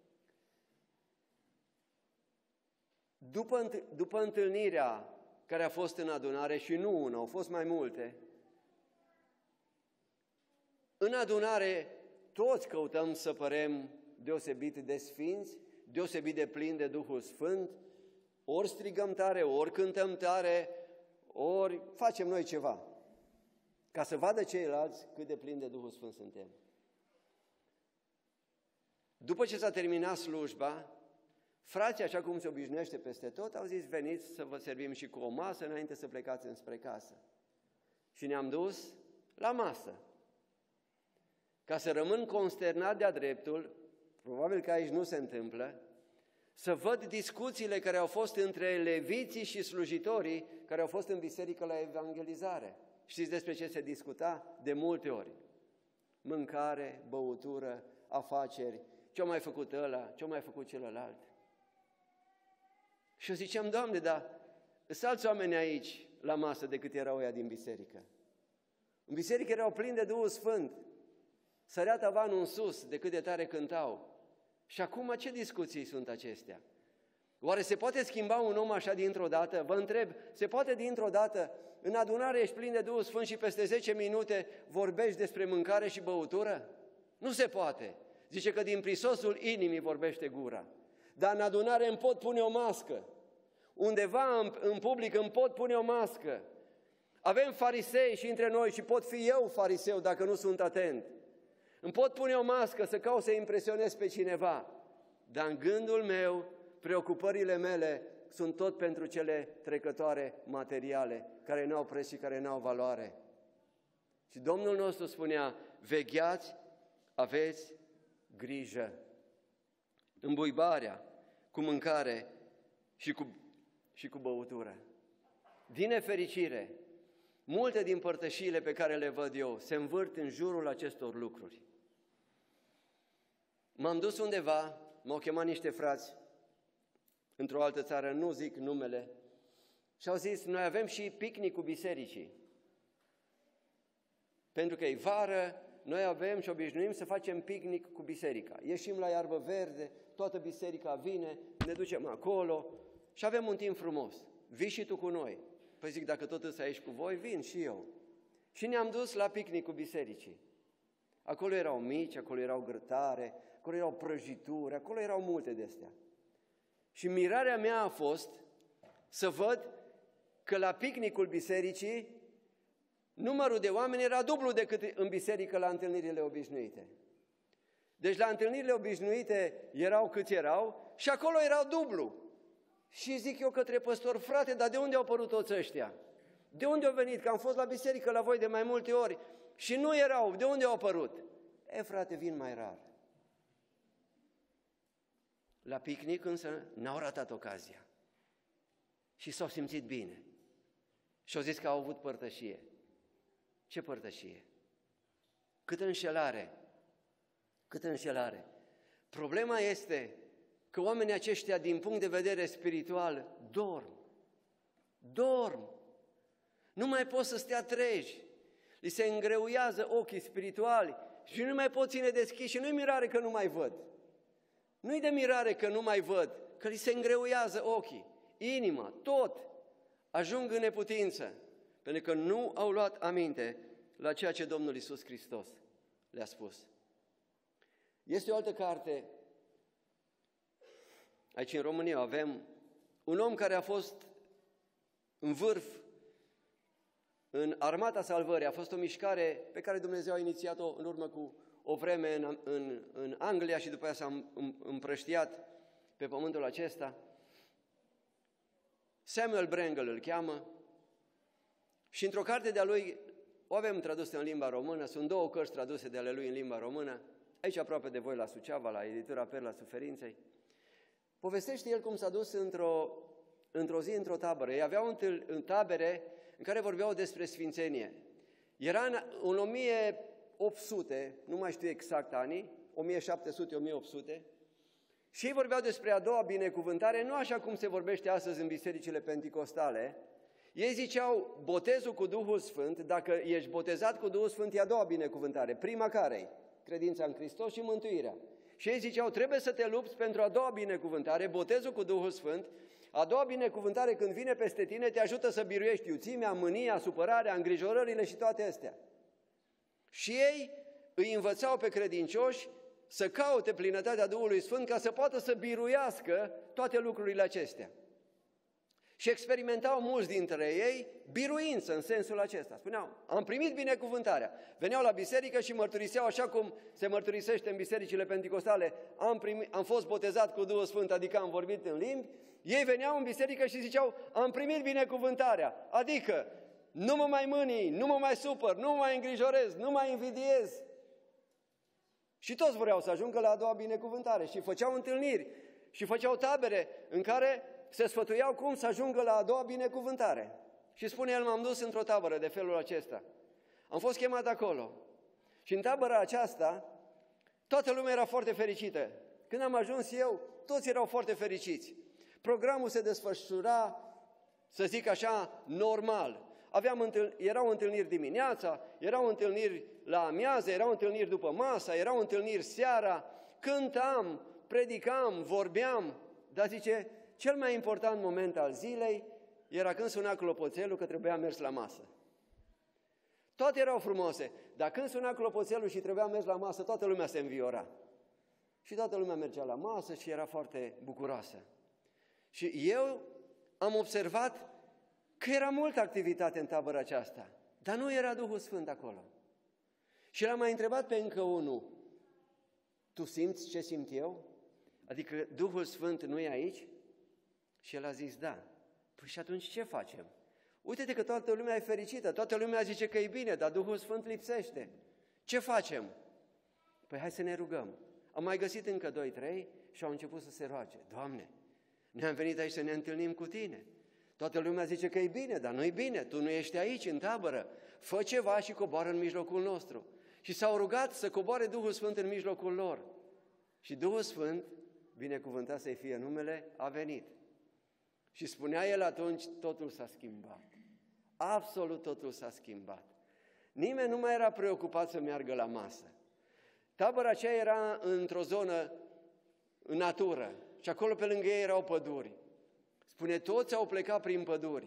După întâlnirea care a fost în adunare, și nu una, au fost mai multe, în adunare toți căutăm să părem deosebit de sfinți, deosebit de plini de Duhul Sfânt, ori strigăm tare, ori cântăm tare, ori facem noi ceva, ca să vadă ceilalți cât de plini de Duhul Sfânt suntem. După ce s-a terminat slujba, frații, așa cum se obișnuiește peste tot, au zis, veniți să vă servim și cu o masă înainte să plecați înspre casă. Și ne-am dus la masă. Ca să rămân consternat de-a dreptul, probabil că aici nu se întâmplă, să văd discuțiile care au fost între leviții și slujitorii care au fost în biserică la evangelizare. Știți despre ce se discuta? De multe ori. Mâncare, băutură, afaceri, ce-a mai făcut ăla, ce-a mai făcut celălalt. Și eu ziceam, Doamne, dar sunt alți oameni aici la masă decât erau ăia din biserică. În biserică erau plini de Duhul Sfânt. Sărea tavanul în sus de cât de tare cântau. Și acum ce discuții sunt acestea? Oare se poate schimba un om așa dintr-o dată? Vă întreb, se poate dintr-o dată? În adunare ești plin de Duhul Sfânt și peste 10 minute vorbești despre mâncare și băutură? Nu se poate. Zice că din prisosul inimii vorbește gura. Dar în adunare îmi pot pune o mască. Undeva în public îmi pot pune o mască. Avem farisei și între noi și pot fi eu fariseu dacă nu sunt atent. Îmi pot pune o mască să caut să impresionez pe cineva. Dar în gândul meu, preocupările mele sunt tot pentru cele trecătoare materiale, care nu au preț și care nu au valoare. Și Domnul nostru spunea, vegheați, aveți grijă. Îmbuibarea cu mâncare și cu băutură. Din nefericire, multe din părtășiile pe care le văd eu se învârt în jurul acestor lucruri. M-am dus undeva, m-au chemat niște frați într-o altă țară, nu zic numele, și au zis, noi avem și picnicul bisericii. Pentru că e vară, noi avem și obișnuim să facem picnic cu biserica. Ieșim la iarbă verde, toată biserica vine, ne ducem acolo și avem un timp frumos. Vii și tu cu noi. Păi zic, dacă tot îți aici cu voi, vin și eu. Și ne-am dus la picnicul bisericii. Acolo erau mici, acolo erau grătare, acolo erau prăjituri, acolo erau multe de astea. Și mirarea mea a fost să văd că la picnicul bisericii numărul de oameni era dublu decât în biserică la întâlnirile obișnuite. Deci la întâlnirile obișnuite erau câți erau și acolo erau dublu. Și zic eu către păstor, frate, dar de unde au apărut toți ăștia? De unde au venit? Că am fost la biserică la voi de mai multe ori și nu erau. De unde au apărut? Frate, vin mai rar. La picnic însă n-au ratat ocazia și s-au simțit bine. Și au zis că au avut părtășie. Ce părtășie? Câtă înșelare! Câtă înșelare! Problema este că oamenii aceștia, din punct de vedere spiritual, dorm. Nu mai pot să stea treji. Li se îngreuiază ochii spirituali și nu mai pot ține deschiși și nu-i mirare că nu mai văd. Nu-i de mirare că nu mai văd, că li se îngreuiază ochii, inima, tot. Ajung în neputință, pentru că nu au luat aminte la ceea ce Domnul Iisus Hristos le-a spus. Este o altă carte. Aici în România avem un om care a fost în vârf în Armata Salvării. A fost o mișcare pe care Dumnezeu a inițiat-o în urmă cu o vreme în Anglia și după aia s-a împrăștiat pe pământul acesta. Samuel Brengle îl cheamă și într-o carte de-a lui, o avem tradusă în limba română, sunt 2 cărți traduse de ale lui în limba română, aici aproape de voi la Suceava, la editura Perla Suferinței. Povestește el cum s-a dus într-o zi într-o tabără. Ei aveau în tabere în care vorbeau despre sfințenie. Era în 1800, nu mai știu exact anii, 1700-1800, și ei vorbeau despre a doua binecuvântare, nu așa cum se vorbește astăzi în bisericile penticostale. Ei ziceau, botezul cu Duhul Sfânt, dacă ești botezat cu Duhul Sfânt, e a doua binecuvântare. Prima care-i? Credința în Hristos și mântuirea. Și ei ziceau, trebuie să te lupți pentru a doua binecuvântare, botezul cu Duhul Sfânt. A doua binecuvântare, când vine peste tine, te ajută să biruiești iuțimea, mânia, supărarea, îngrijorările și toate astea. Și ei îi învățau pe credincioși să caute plinătatea Duhului Sfânt ca să poată să biruiască toate lucrurile acestea. Și experimentau mulți dintre ei biruință în sensul acesta. Spuneau, am primit binecuvântarea. Veneau la biserică și mărturiseau așa cum se mărturisește în bisericile penticostale. Am fost botezat cu Duhul Sfânt, adică am vorbit în limbi. Ei veneau în biserică și ziceau, am primit binecuvântarea. Adică, nu mă mai mânii, nu mă mai supăr, nu mă mai îngrijorez, nu mai invidiez. Și toți vreau să ajungă la a doua binecuvântare și făceau întâlniri și făceau tabere în care se sfătuiau cum să ajungă la a doua binecuvântare. Și spune el, m-am dus într-o tabără de felul acesta. Am fost chemat acolo. Și în tabăra aceasta, toată lumea era foarte fericită. Când am ajuns eu, toți erau foarte fericiți. Programul se desfășura, să zic așa, normal. erau întâlniri dimineața, erau întâlniri la amiază, erau întâlniri după masa, erau întâlniri seara, cântam, predicam, vorbeam, dar zice, cel mai important moment al zilei era când suna clopoțelul că trebuia mers la masă. Toate erau frumoase, dar când suna clopoțelul și trebuia mers la masă, toată lumea se înviora. Și toată lumea mergea la masă și era foarte bucuroasă. Și eu am observat că era multă activitate în tabăra aceasta, dar nu era Duhul Sfânt acolo. Și l-am mai întrebat pe încă unul, tu simți ce simt eu? Adică Duhul Sfânt nu e aici? Și el a zis, da. Păi și atunci ce facem? Uite-te că toată lumea e fericită, toată lumea zice că e bine, dar Duhul Sfânt lipsește. Ce facem? Păi hai să ne rugăm. Am mai găsit încă 2-3 și au început să se roage. Doamne, ne-am venit aici să ne întâlnim cu Tine. Toată lumea zice că e bine, dar nu e bine, Tu nu ești aici, în tabără. Fă ceva și coboară în mijlocul nostru. Și s-au rugat să coboare Duhul Sfânt în mijlocul lor. Și Duhul Sfânt, binecuvântat să-i fie numele, a venit. Și spunea el atunci, totul s-a schimbat. Absolut totul s-a schimbat. Nimeni nu mai era preocupat să meargă la masă. Tabăra aceea era într-o zonă în natură și acolo pe lângă ei erau păduri. Spune, toți au plecat prin păduri.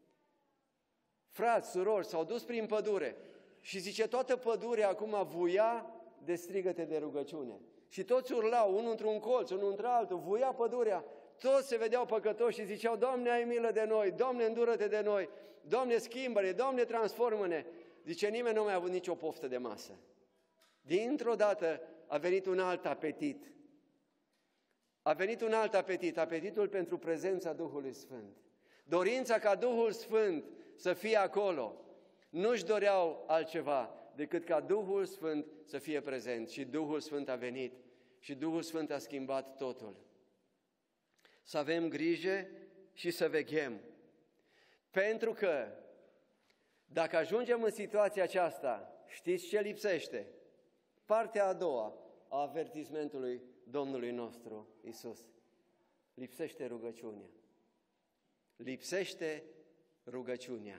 Frați, surori, s-au dus prin pădure și zice, toată pădurea acum vuia de strigăte de rugăciune. Și toți urlau, unul într-un colț, unul într-altul, vuia pădurea. Toți se vedeau păcătoși și ziceau, Doamne, ai milă de noi, Doamne, îndură-te de noi, Doamne, schimbă-ne, Doamne, transformă-ne. Zice, nimeni nu a mai avut nicio poftă de masă. Dintr-o dată a venit un alt apetit. A venit un alt apetit, apetitul pentru prezența Duhului Sfânt. Dorința ca Duhul Sfânt să fie acolo. Nu-și doreau altceva decât ca Duhul Sfânt să fie prezent. Și Duhul Sfânt a venit și Duhul Sfânt a schimbat totul. Să avem grijă și să veghem. Pentru că dacă ajungem în situația aceasta, știți ce lipsește? Partea a doua a avertismentului Domnului nostru Iisus. Lipsește rugăciunea. Lipsește rugăciunea.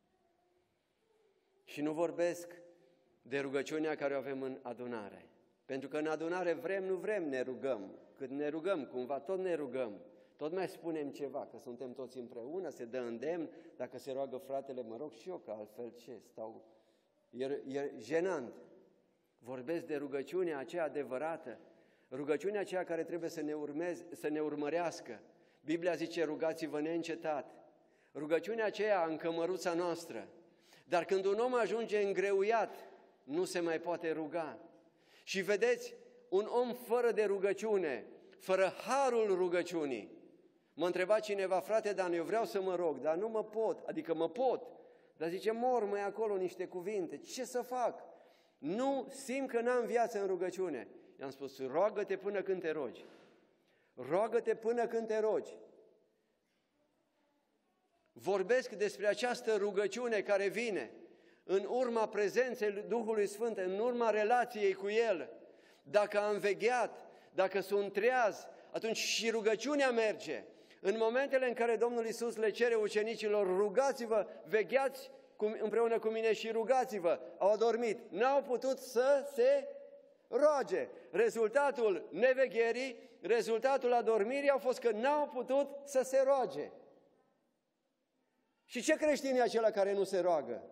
Și nu vorbesc de rugăciunea care o avem în adunare. Pentru că în adunare vrem, nu vrem, ne rugăm. Când ne rugăm, cumva tot ne rugăm. Tot mai spunem ceva, că suntem toți împreună, se dă îndemn, dacă se roagă fratele, mă rog și eu, că altfel ce, stau... E jenant. Vorbesc de rugăciunea aceea adevărată, rugăciunea aceea care trebuie să ne urmărească. Biblia zice, rugați-vă neîncetat. Rugăciunea aceea în cămăruța noastră. Dar când un om ajunge îngreuiat, nu se mai poate ruga. Și vedeți, un om fără de rugăciune, fără harul rugăciunii. Mă întreba cineva, frate, dar eu vreau să mă rog, dar nu mă pot, adică mă pot. Dar zice, mor mai acolo niște cuvinte, ce să fac? Nu simt că n-am viață în rugăciune. I-am spus, roagă-te până când te rogi. Roagă-te până când te rogi. Vorbesc despre această rugăciune care vine în urma prezenței Duhului Sfânt, în urma relației cu El. Dacă am vegheat, dacă sunt treaz, atunci și rugăciunea merge. În momentele în care Domnul Iisus le cere ucenicilor, rugați-vă, vegheați împreună cu mine și rugați-vă, au adormit. N-au putut să se roage. Rezultatul nevegherii, rezultatul adormirii a fost că n-au putut să se roage. Și ce creștin e acela care nu se roagă?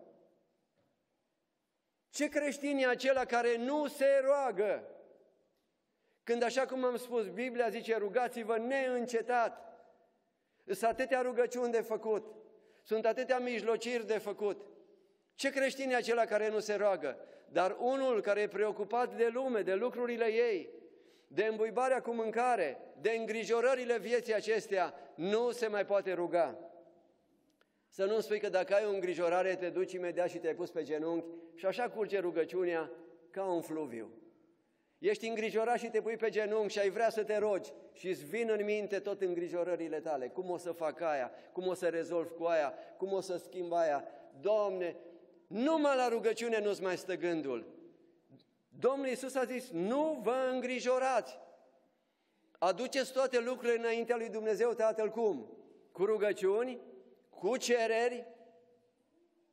Ce creștin e acela care nu se roagă? Când, așa cum am spus, Biblia zice, rugați-vă neîncetat. Sunt atâtea rugăciuni de făcut, sunt atâtea mijlociri de făcut. Ce creștin e acela care nu se roagă? Dar unul care e preocupat de lume, de lucrurile ei, de îmbuibarea cu mâncare, de îngrijorările vieții acestea, nu se mai poate ruga. Să nu spui că dacă ai o îngrijorare, te duci imediat și te-ai pus pe genunchi și așa curge rugăciunea ca un fluviu. Ești îngrijorat și te pui pe genunchi și ai vrea să te rogi și îți vin în minte tot îngrijorările tale. Cum o să fac aia? Cum o să rezolv cu aia? Cum o să schimb aia? Doamne, numai la rugăciune nu-ți mai stă gândul. Domnul Iisus a zis, nu vă îngrijorați. Aduceți toate lucrurile înaintea lui Dumnezeu Tatăl cum? Cu rugăciuni, cu cereri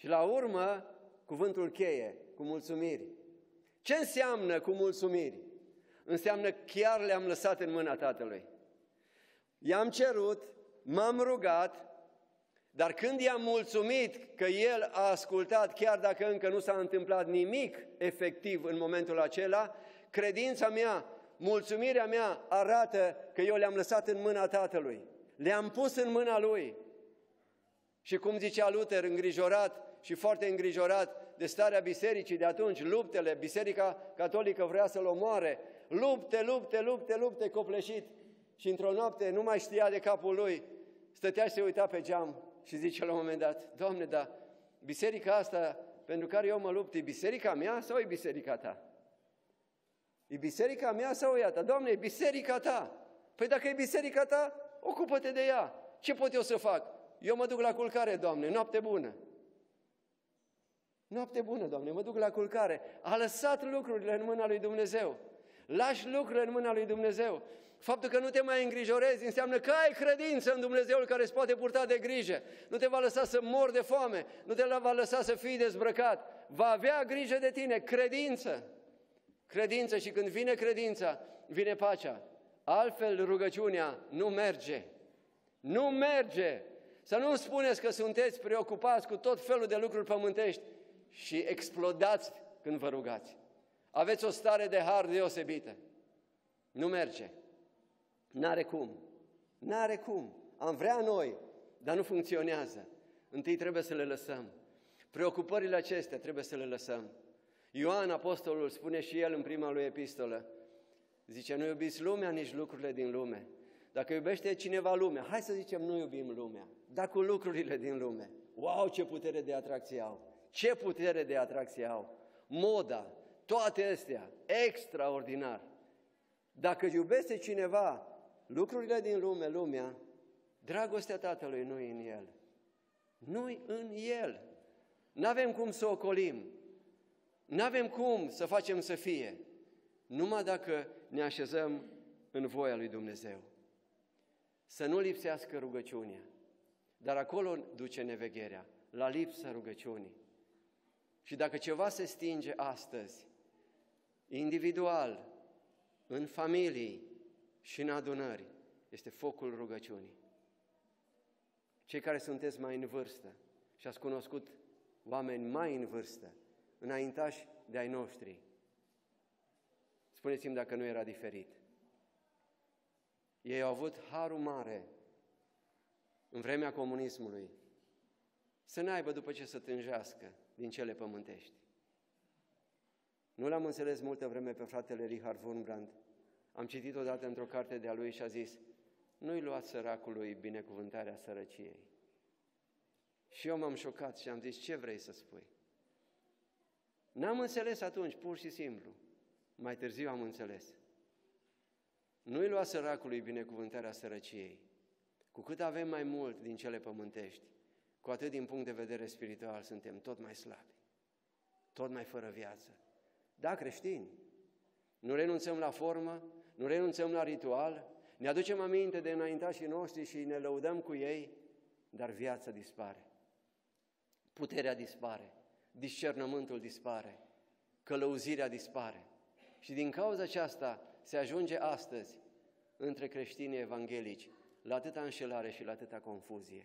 Și la urmă, cuvântul cheie, cu mulțumiri. Ce înseamnă cu mulțumiri? Înseamnă chiar le-am lăsat în mâna Tatălui. I-am cerut, m-am rugat, dar când i-am mulțumit că El a ascultat, chiar dacă încă nu s-a întâmplat nimic efectiv în momentul acela, credința mea, mulțumirea mea arată că eu le-am lăsat în mâna Tatălui. Le-am pus în mâna Lui. Și cum zicea Luther, îngrijorat și foarte îngrijorat de starea bisericii de atunci, luptele, Biserica Catolică vrea să-L omoare, lupte, copleșit. Și într-o noapte nu mai știa de capul lui, stătea și se uita pe geam și zice la un moment dat: Doamne, dar biserica asta pentru care eu mă lupt, e biserica mea sau e biserica Ta? E biserica mea sau e a Ta? Doamne, e biserica Ta. Păi dacă e biserica Ta, ocupă-te de ea. Ce pot eu să fac? Eu mă duc la culcare, Doamne, noapte bună. Noapte bună, Doamne, mă duc la culcare. A lăsat lucrurile în mâna lui Dumnezeu. Lași lucrurile în mâna lui Dumnezeu. Faptul că nu te mai îngrijorezi înseamnă că ai credință în Dumnezeul care îți poate purta de grijă. Nu te va lăsa să mori de foame, nu te va lăsa să fii dezbrăcat. Va avea grijă de tine, credință. Credință, și când vine credința, vine pacea. Altfel rugăciunea nu merge. Nu merge. Să nu spuneți că sunteți preocupați cu tot felul de lucruri pământești și explodați când vă rugați. Aveți o stare de har deosebită. Nu merge. N-are cum. N-are cum. Am vrea noi, dar nu funcționează. Întâi trebuie să le lăsăm. Preocupările acestea trebuie să le lăsăm. Ioan, apostolul, spune și el în prima lui epistolă, zice: nu iubiți lumea, nici lucrurile din lume. Dacă iubește cineva lumea, hai să zicem nu iubim lumea, dar cu lucrurile din lume. Wow, ce putere de atracție au! Ce putere de atracție au! Moda, toate astea, extraordinar. Dacă iubește cineva lucrurile din lume, lumea, dragostea Tatălui nu-i în el. Nu-i în el. N-avem cum să ocolim. N-avem cum să facem să fie. Numai dacă ne așezăm în voia lui Dumnezeu. Să nu lipsească rugăciunea. Dar acolo duce nevegherea, la lipsa rugăciunii. Și dacă ceva se stinge astăzi, individual, în familii și în adunări, este focul rugăciunii. Cei care sunteți mai în vârstă și ați cunoscut oameni mai în vârstă, înaintași de ai noștri, spuneți-mi dacă nu era diferit. Ei au avut harul mare în vremea comunismului să n-aibă după ce să tânjească din cele pământești. Nu l-am înțeles multă vreme pe fratele Richard Wurmbrand. Am citit odată într-o carte de-a lui și a zis: nu-i luați săracului binecuvântarea sărăciei. Și eu m-am șocat și am zis: ce vrei să spui? N-am înțeles atunci, pur și simplu. Mai târziu am înțeles. Nu-i lua săracului binecuvântarea sărăciei. Cu cât avem mai mult din cele pământești, cu atât din punct de vedere spiritual suntem tot mai slabi, tot mai fără viață. Da, creștini, nu renunțăm la formă, nu renunțăm la ritual, ne aducem aminte de înaintașii noștri și ne lăudăm cu ei, dar viața dispare. Puterea dispare, discernământul dispare, călăuzirea dispare. Și din cauza aceasta se ajunge astăzi între creștinii evanghelici la atâta înșelare și la atâta confuzie.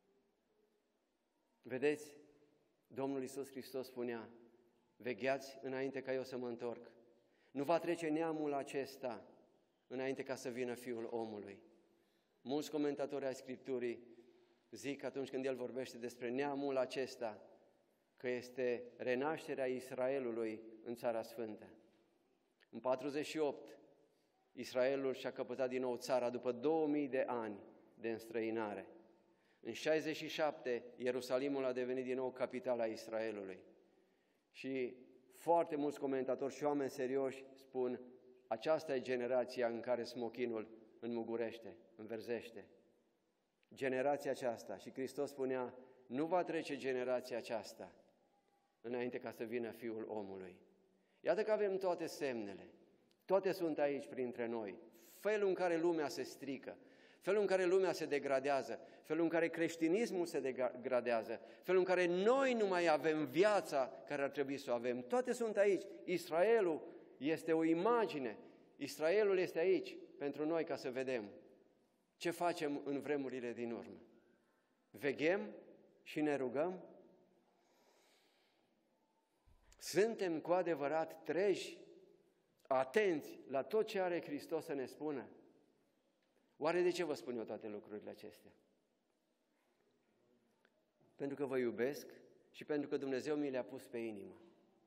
Vedeți, Domnul Iisus Hristos spunea: vegheați înainte ca eu să mă întorc. Nu va trece neamul acesta înainte ca să vină Fiul omului. Mulți comentatori ai Scripturii zic atunci când el vorbește despre neamul acesta că este renașterea Israelului în Țara Sfântă. În 48, Israelul și-a căpătat din nou țara după 2000 de ani de înstrăinare. În 67, Ierusalimul a devenit din nou capitala Israelului. Și foarte mulți comentatori și oameni serioși spun: aceasta e generația în care smochinul înmugurește, înverzește. Generația aceasta. Și Hristos spunea: nu va trece generația aceasta înainte ca să vină Fiul omului. Iată că avem toate semnele, toate sunt aici printre noi. Felul în care lumea se strică, felul în care lumea se degradează, felul în care creștinismul se degradează, felul în care noi nu mai avem viața care ar trebui să o avem. Toate sunt aici. Israelul este o imagine. Israelul este aici pentru noi ca să vedem ce facem în vremurile din urmă. Veghem și ne rugăm? Suntem cu adevărat treji, atenți la tot ce are Hristos să ne spună? Oare de ce vă spun eu toate lucrurile acestea? Pentru că vă iubesc și pentru că Dumnezeu mi le-a pus pe inimă.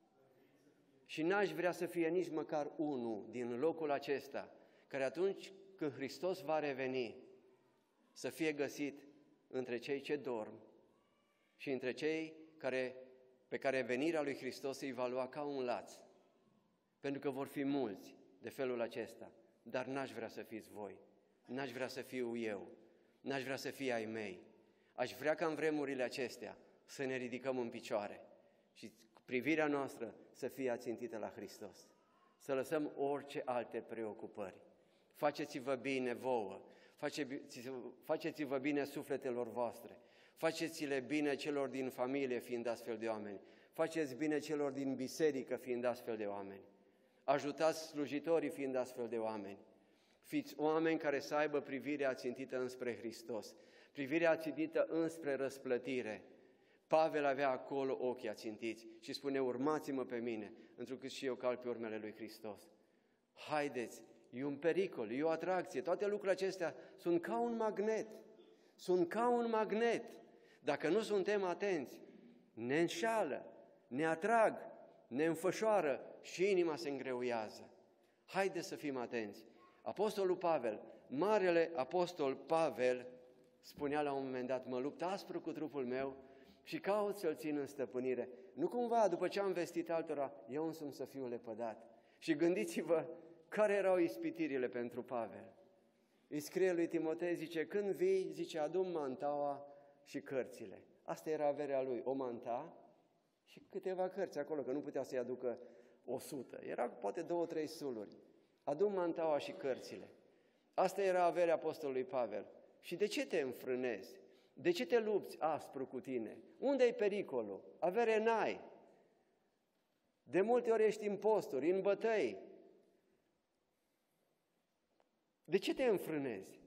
Și n-aș vrea să fie nici măcar unul din locul acesta, care atunci când Hristos va reveni, să fie găsit între cei ce dorm și între cei pe care venirea lui Hristos îi va lua ca un laț. Pentru că vor fi mulți de felul acesta, dar n-aș vrea să fiți voi, n-aș vrea să fiu eu, n-aș vrea să fie ai mei. Aș vrea ca în vremurile acestea să ne ridicăm în picioare și privirea noastră să fie ațintită la Hristos, să lăsăm orice alte preocupări. Faceți-vă bine vouă, faceți-vă bine sufletelor voastre, faceți-le bine celor din familie fiind astfel de oameni, faceți bine celor din biserică fiind astfel de oameni, ajutați slujitorii fiind astfel de oameni. Fiți oameni care să aibă privirea țintită înspre Hristos, privirea țintită înspre răsplătire. Pavel avea acolo ochii ațintiți și spune, urmați-mă pe mine, întrucât și eu calc pe urmele lui Hristos. Haideți, e un pericol, e o atracție, toate lucrurile acestea sunt ca un magnet, sunt ca un magnet. Dacă nu suntem atenți, ne înșală, ne atrag, ne înfășoară și inima se îngreuiază. Haideți să fim atenți. Apostolul Pavel, marele apostol Pavel, spunea la un moment dat, mă lupt aspru cu trupul meu și caut să-l țin în stăpânire. Nu cumva, după ce am vestit altora, eu însumi să fiu lepădat. Și gândiți-vă care erau ispitirile pentru Pavel. Îi scrie lui Timotei, zice, când vii, zice, adu-mi mantaua și cărțile. Asta era averea lui, o manta și câteva cărți acolo, că nu putea să-i aducă 100. Era poate 2-3 suluri. Adu-mi mantaua și cărțile. Asta era averea apostolului Pavel. Și de ce te înfrânezi? De ce te lupți aspru cu tine? Unde-i pericolul? Avere n-ai. De multe ori ești în posturi, în bătăi. De ce te înfrânezi?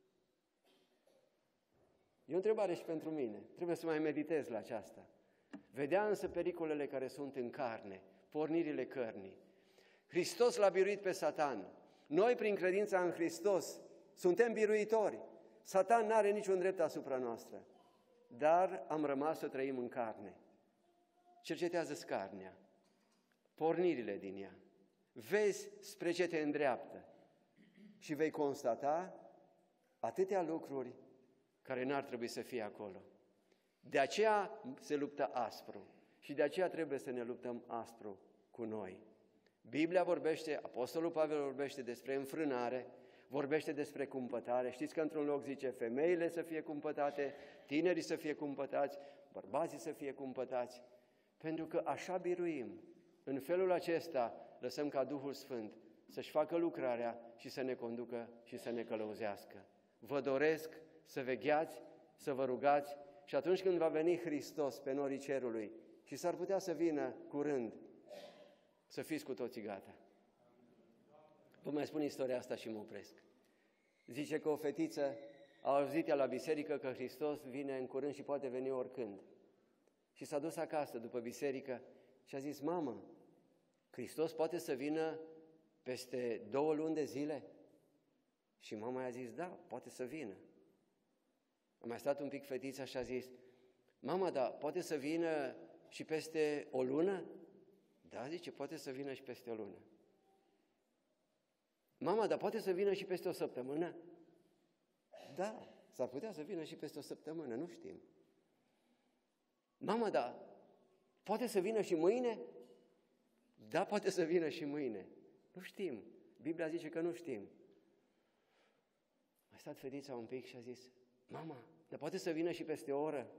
E o întrebare și pentru mine. Trebuie să mai meditez la aceasta. Vedea însă pericolele care sunt în carne, pornirile cărnii. Hristos l-a biruit pe Satan. Noi, prin credința în Hristos, suntem biruitori. Satan n-are niciun drept asupra noastră, dar am rămas să trăim în carne. Cercetează-ți carnea, pornirile din ea. Vezi spre ce te îndreaptă și vei constata atâtea lucruri care n-ar trebui să fie acolo. De aceea se luptă aspru și de aceea trebuie să ne luptăm aspru cu noi. Biblia vorbește, Apostolul Pavel vorbește despre înfrânare, vorbește despre cumpătare. Știți că într-un loc zice femeile să fie cumpătate, tinerii să fie cumpătați, bărbații să fie cumpătați, pentru că așa biruim. În felul acesta lăsăm ca Duhul Sfânt să-și facă lucrarea și să ne conducă și să ne călăuzească. Vă doresc să vegheați, să vă rugați și atunci când va veni Hristos pe norii cerului și s-ar putea să vină curând, să fiți cu toții gata. Vă mai spun istoria asta și mă opresc. Zice că o fetiță a auzit ea la biserică că Hristos vine în curând și poate veni oricând. Și s-a dus acasă după biserică și a zis, mamă, Hristos poate să vină peste 2 luni de zile? Și mama i-a zis, da, poate să vină. A mai stat un pic fetița și a zis, mama, da, poate să vină și peste 1 lună? Da, zice, poate să vină și peste 1 lună. Mama, dar poate să vină și peste 1 săptămână? Da, s-ar putea să vină și peste 1 săptămână, nu știm. Mama, dar poate să vină și mâine? Da, poate să vină și mâine. Nu știm. Biblia zice că nu știm. A stat fetița un pic și a zis, mama, dar poate să vină și peste o oră?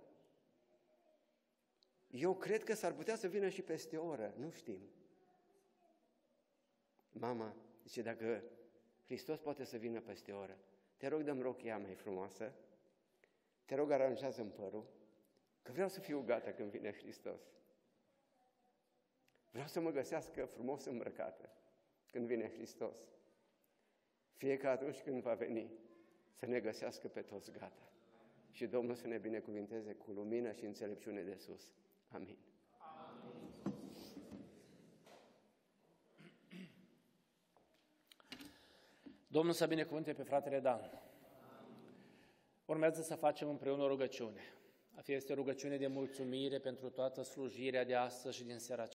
Eu cred că s-ar putea să vină și peste o oră, nu știm. Mama zice, dacă Hristos poate să vină peste o oră, te rog, dă-mi rochia mai frumoasă, te rog, aranjează-mi părul, că vreau să fiu gata când vine Hristos. Vreau să mă găsească frumos îmbrăcată când vine Hristos. Fie că atunci când va veni, să ne găsească pe toți gata. Și Domnul să ne binecuvinteze cu lumină și înțelepciune de sus. Amin. Domnul să binecuvânte pe fratele Dan. Urmează să facem împreună o rugăciune. A fi este rugăciune de mulțumire pentru toată slujirea de astăzi și din seara